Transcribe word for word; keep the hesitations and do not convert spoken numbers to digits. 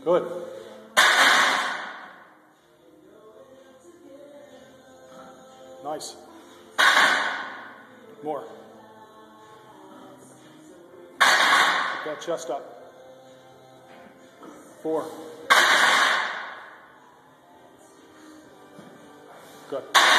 Good. Nice. More. Get that chest up. Four. Good.